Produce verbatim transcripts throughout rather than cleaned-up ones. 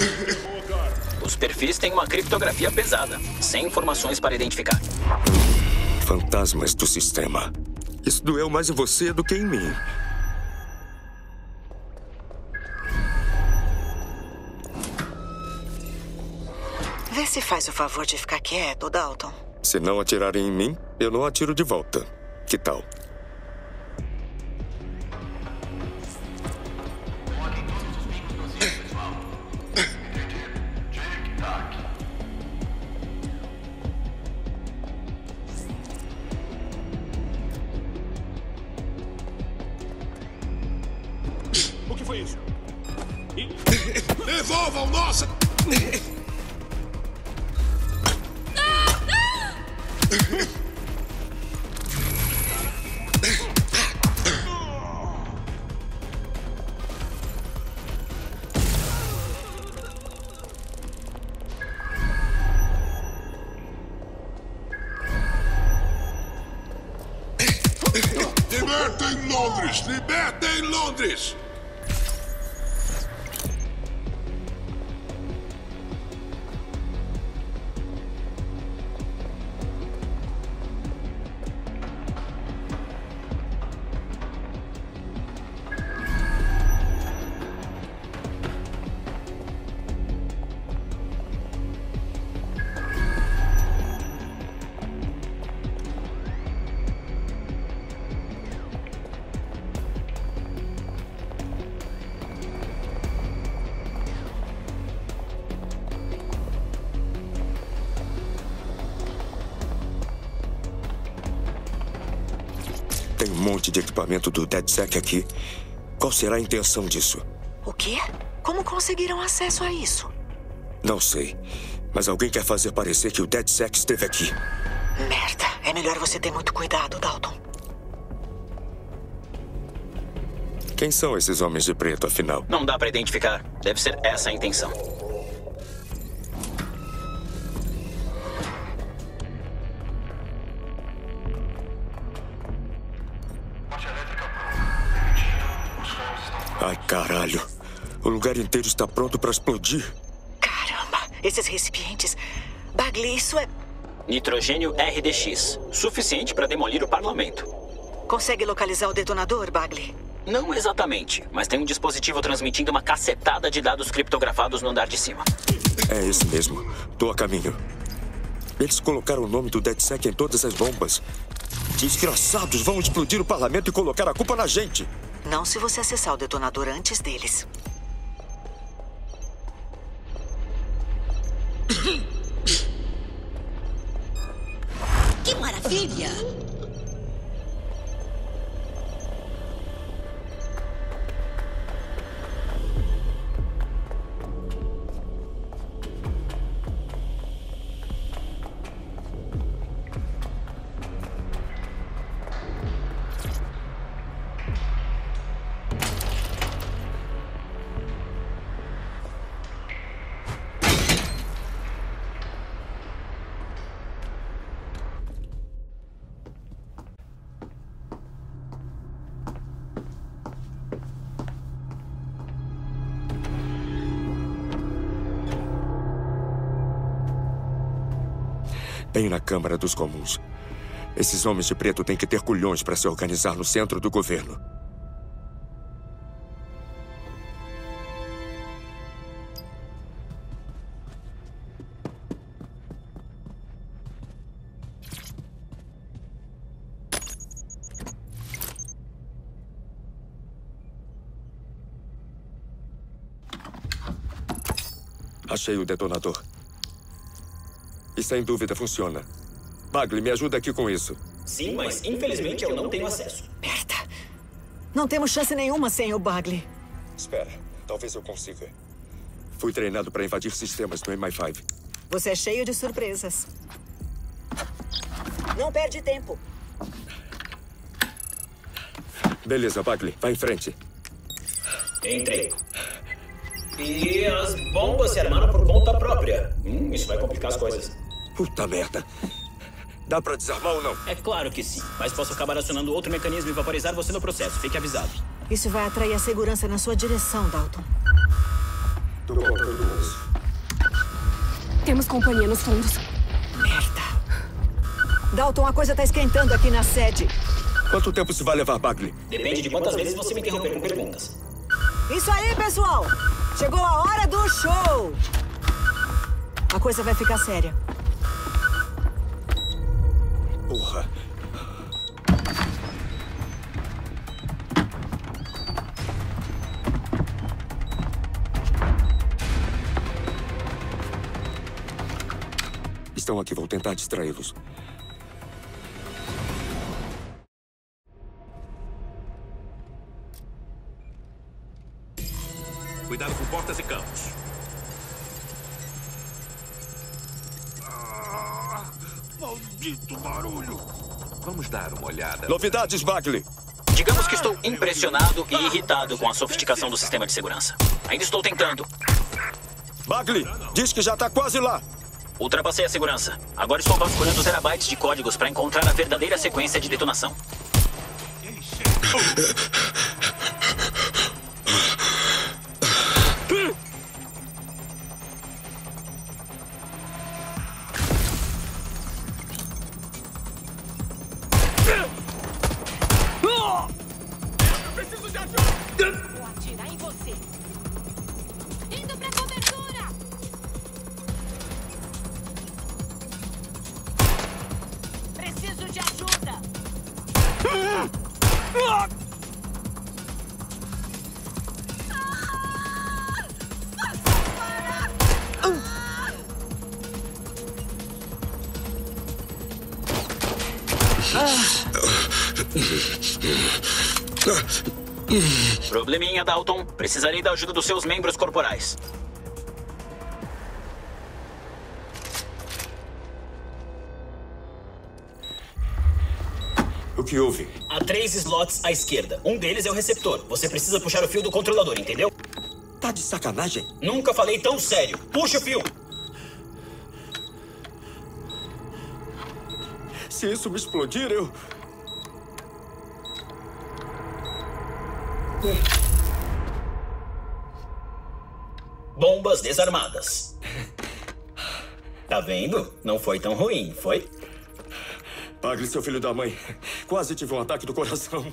Os perfis têm uma criptografia pesada, sem informações para identificar. Fantasmas do sistema. Isso doeu mais em você do que em mim. Vê se faz o favor de ficar quieto, Dalton. Se não atirarem em mim, eu não atiro de volta. Que tal? O que foi isso? Devolvam nossa! Libertem Londres! Libertem Londres! Tem um monte de equipamento do DedSec aqui. Qual será a intenção disso? O quê? Como conseguiram acesso a isso? Não sei. Mas alguém quer fazer parecer que o DedSec esteve aqui. Merda. É melhor você ter muito cuidado, Dalton. Quem são esses homens de preto, afinal? Não dá para identificar. Deve ser essa a intenção. Ai, caralho. O lugar inteiro está pronto para explodir. Caramba, esses recipientes... Bagley, isso é... Nitrogênio R D X. Suficiente para demolir o parlamento. Consegue localizar o detonador, Bagley? Não exatamente, mas tem um dispositivo transmitindo uma cacetada de dados criptografados no andar de cima. É esse mesmo. Tô a caminho. Eles colocaram o nome do DedSec em todas as bombas. Desgraçados, vão explodir o parlamento e colocar a culpa na gente. Não se você acessar o detonador antes deles. Que maravilha! Bem na Câmara dos Comuns. Esses homens de preto têm que ter culhões para se organizar no centro do governo. Achei o detonador. E sem dúvida funciona. Bagley, me ajuda aqui com isso. Sim, mas infelizmente eu não tenho acesso. Merda. Não temos chance nenhuma sem o Bagley. Espera, talvez eu consiga. Fui treinado para invadir sistemas no M I cinco. Você é cheio de surpresas. Não perde tempo. Beleza, Bagley, vai em frente. Entrei. E as bombas se armaram por conta própria. Hum, isso vai complicar as coisas. Puta merda. Dá pra desarmar ou não? É claro que sim, mas posso acabar acionando outro mecanismo e vaporizar você no processo. Fique avisado. Isso vai atrair a segurança na sua direção, Dalton. Tô contando com isso. Temos companhia nos fundos. Merda. Dalton, a coisa tá esquentando aqui na sede. Quanto tempo isso vai levar, Bagley? Depende de quantas vezes você me interromper com perguntas. Isso aí, pessoal! Chegou a hora do show! A coisa vai ficar séria. Porra. Estão aqui, vou tentar distraí-los. Cuidado com portas e campos. Ah, maldito barulho! Vamos dar uma olhada. Novidades, Bagley. Digamos que estou impressionado e irritado com a sofisticação do sistema de segurança. Ainda estou tentando. Bagley, diz que já está quase lá. Ultrapassei a segurança. Agora estou vasculhando terabytes de códigos para encontrar a verdadeira sequência de detonação. Preciso de ajuda! Vou atirar em você. Indo pra cobertura! Preciso de ajuda! Probleminha, Dalton. Precisarei da ajuda dos seus membros corporais. O que houve? Há três slots à esquerda. Um deles é o receptor. Você precisa puxar o fio do controlador, entendeu? Tá de sacanagem? Nunca falei tão sério. Puxa o fio. Se isso me explodir, eu... Bombas desarmadas. Tá vendo? Não foi tão ruim, foi? Bagley, seu filho da mãe. Quase tive um ataque do coração.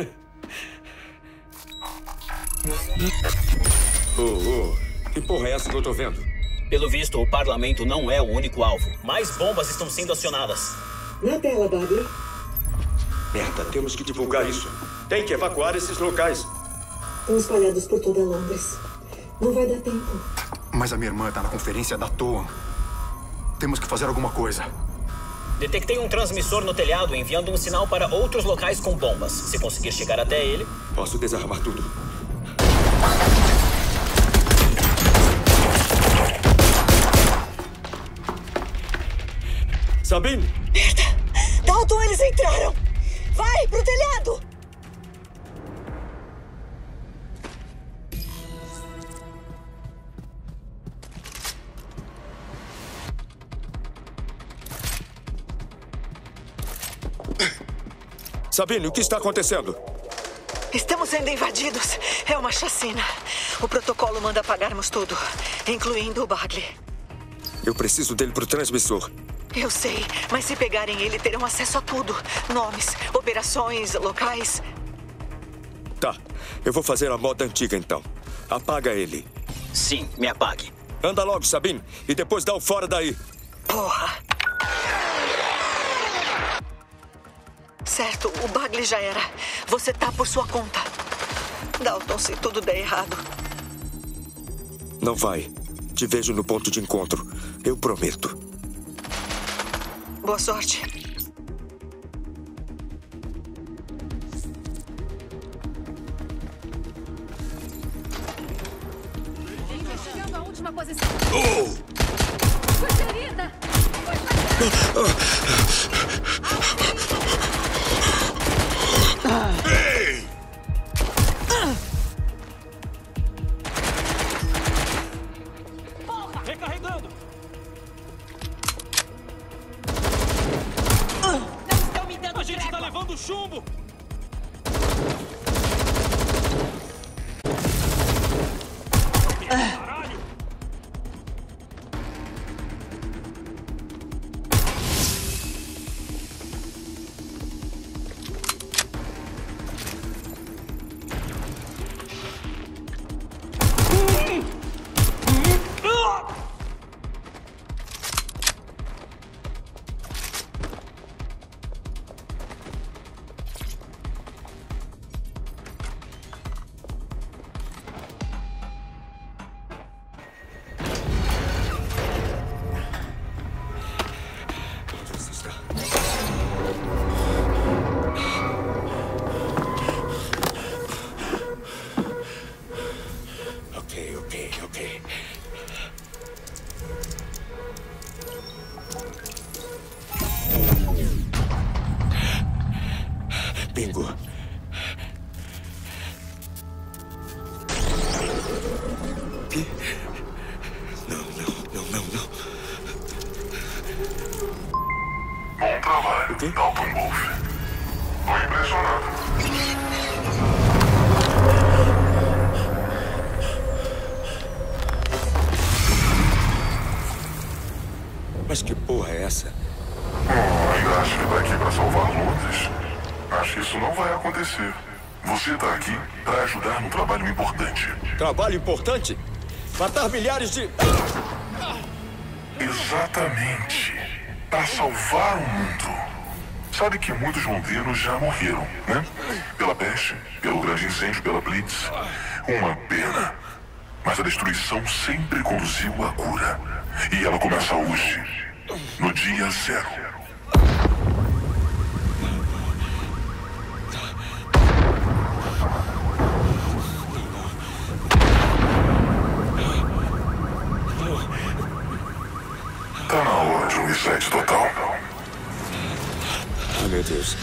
Oh, oh. Que porra é essa que eu tô vendo? Pelo visto, o parlamento não é o único alvo. Mais bombas estão sendo acionadas. Na tela, Bagley. Merda, temos que divulgar isso. Tem que evacuar esses locais. Estão espalhados por toda Londres. Não vai dar tempo. Mas a minha irmã tá na conferência da Toa. Temos que fazer alguma coisa. Detectei um transmissor no telhado enviando um sinal para outros locais com bombas. Se conseguir chegar até ele... Posso desarmar tudo. Sabine! Merda! Dalton, eles entraram! Vai, pro telhado! Sabine, o que está acontecendo? Estamos sendo invadidos. É uma chacina. O protocolo manda apagarmos tudo, incluindo o Bagley. Eu preciso dele pro transmissor. Eu sei, mas se pegarem ele, terão acesso a tudo. Nomes, operações, locais. Tá, eu vou fazer a moda antiga então. Apaga ele. Sim, me apague. Anda logo, Sabine, e depois dá o fora daí. Porra! Certo, o Bagley já era. Você tá por sua conta. Dalton, se tudo der errado. Não vai. Te vejo no ponto de encontro. Eu prometo. Boa sorte. Chegando à última posição. Oh! Foi ferida! Ei! Porra! Recarregando! Não estão me dando A gente trégua. tá levando chumbo! Caralho! quê? Wolf. Tô impressionado. Mas que porra é essa? Oh, ainda acho que tá aqui pra salvar Londres? Acho que isso não vai acontecer. Você tá aqui pra ajudar num trabalho importante. Trabalho importante? Matar milhares de... Exatamente. Pra salvar o mundo. Sabe que muitos londrinos já morreram, né? Pela peste, pelo grande incêndio, pela Blitz. Uma pena. Mas a destruição sempre conduziu à cura. E ela começa hoje, no dia zero. Tá na hora de um reset total. Ah, meu Deus.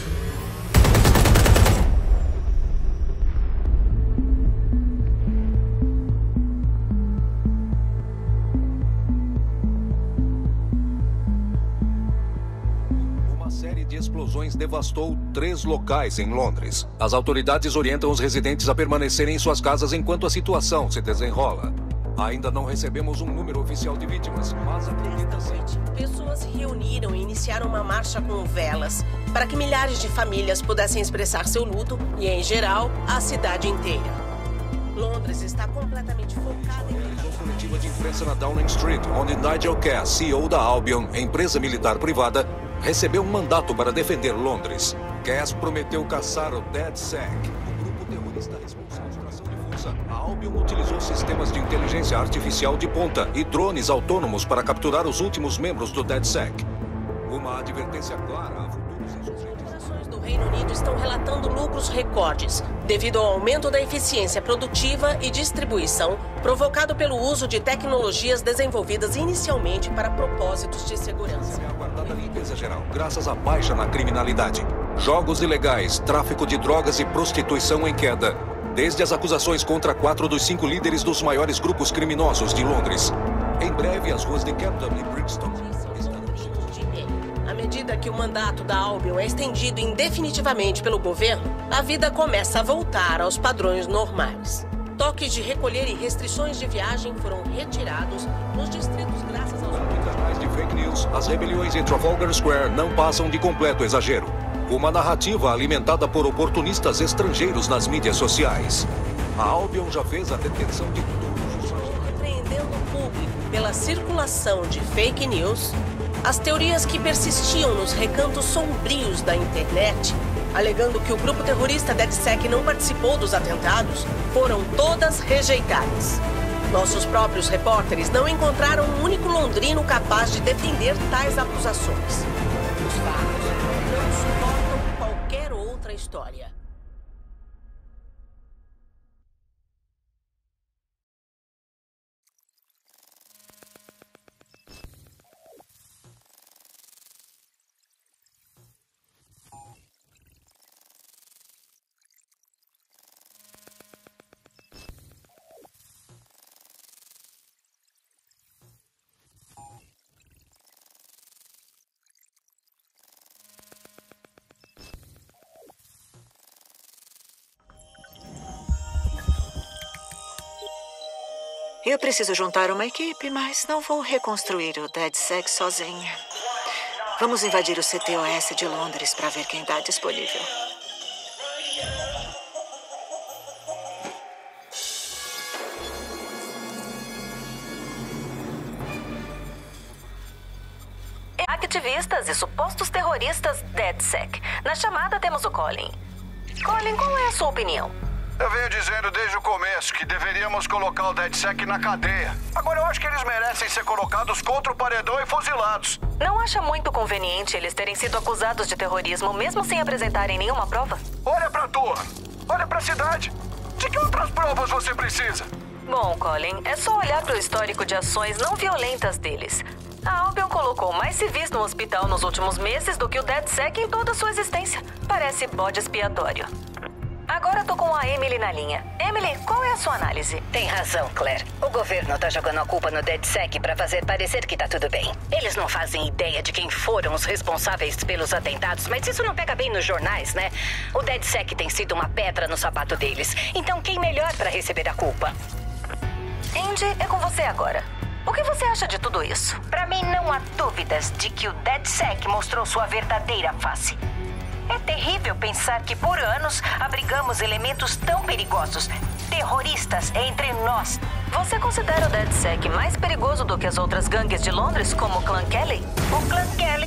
Uma série de explosões devastou três locais em Londres. As autoridades orientam os residentes a permanecerem em suas casas enquanto a situação se desenrola. Ainda não recebemos um número oficial de vítimas, mas acredita sim. Pessoas se reuniram e iniciaram uma marcha com velas para que milhares de famílias pudessem expressar seu luto e, em geral, a cidade inteira. Londres está completamente focada em... Realizou coletiva de imprensa na Downing Street, onde Nigel Cass, C E O da Albion, empresa militar privada, recebeu um mandato para defender Londres. Cass prometeu caçar o DedSec, o grupo terrorista responsável pela ação de força. A Albion utilizou sistemas de inteligência artificial de ponta e drones autônomos para capturar os últimos membros do DedSec. Uma advertência clara a futuros insurgentes. As corporações do Reino Unido estão relatando lucros recordes devido ao aumento da eficiência produtiva e distribuição provocado pelo uso de tecnologias desenvolvidas inicialmente para propósitos de segurança. É aguardada limpeza geral, graças à baixa na criminalidade. Jogos ilegais, tráfico de drogas e prostituição em queda. Desde as acusações contra quatro dos cinco líderes dos maiores grupos criminosos de Londres. Em breve, as ruas de Camden e Brixton estarão cheias de... À medida que o mandato da Albion é estendido indefinitivamente pelo governo, a vida começa a voltar aos padrões normais. Toques de recolher e restrições de viagem foram retirados nos distritos graças aos... canais de fake news, as rebeliões em Trafalgar Square não passam de completo exagero. Uma narrativa alimentada por oportunistas estrangeiros nas mídias sociais. A Albion já fez a detenção de todos os agentes. Repreendendo o público pela circulação de fake news, as teorias que persistiam nos recantos sombrios da internet, alegando que o grupo terrorista DedSec não participou dos atentados, foram todas rejeitadas. Nossos próprios repórteres não encontraram um único londrino capaz de defender tais acusações. Os fatos não suportam qualquer outra história. Eu preciso juntar uma equipe, mas não vou reconstruir o DedSec sozinha. Vamos invadir o C T O S de Londres para ver quem está disponível. Ativistas e supostos terroristas DedSec. Na chamada temos o Colin. Colin, qual é a sua opinião? Eu venho dizendo desde o começo que deveríamos colocar o DedSec na cadeia. Agora eu acho que eles merecem ser colocados contra o paredão e fuzilados. Não acha muito conveniente eles terem sido acusados de terrorismo, mesmo sem apresentarem nenhuma prova? Olha pra torre, olha pra cidade. De que outras provas você precisa? Bom, Colin, é só olhar para o histórico de ações não violentas deles. A Albion colocou mais civis no hospital nos últimos meses do que o DedSec em toda a sua existência. Parece bode expiatório. Agora Agora tô com a Emily na linha. Emily, qual é a sua análise? Tem razão, Claire. O governo tá jogando a culpa no DedSec pra fazer parecer que tá tudo bem. Eles não fazem ideia de quem foram os responsáveis pelos atentados, mas isso não pega bem nos jornais, né? O DedSec tem sido uma pedra no sapato deles. Então quem melhor pra receber a culpa? Andy, é com você agora. O que você acha de tudo isso? Pra mim, não há dúvidas de que o DedSec mostrou sua verdadeira face. É terrível pensar que por anos abrigamos elementos tão perigosos, terroristas entre nós. Você considera o DedSec mais perigoso do que as outras gangues de Londres, como o Clã Kelly? O Clã Kelly...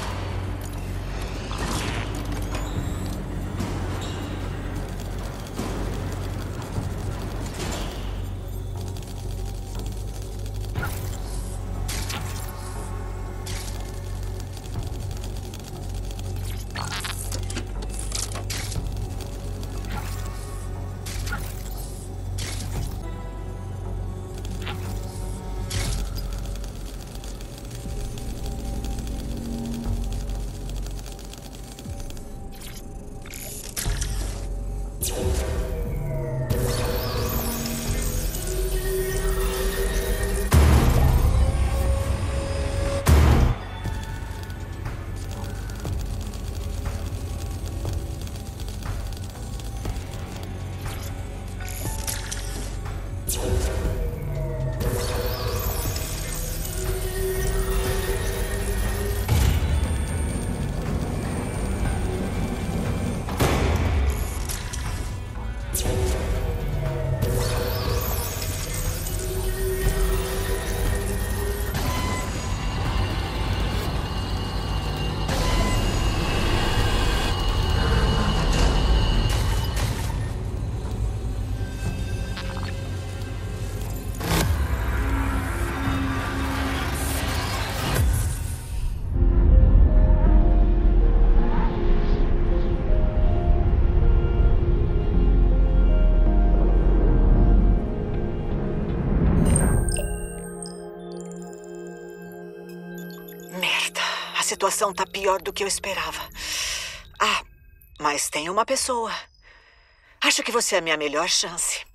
A situação tá pior do que eu esperava. Ah, mas tem uma pessoa. Acho que você é a minha melhor chance.